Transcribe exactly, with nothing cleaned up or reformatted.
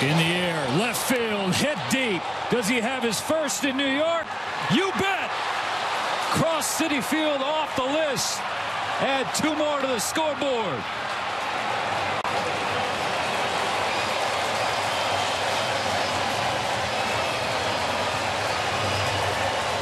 In the air, left field, hit deep. Does he have his first in New York? You bet! Cross City Field off the list. Add two more to the scoreboard.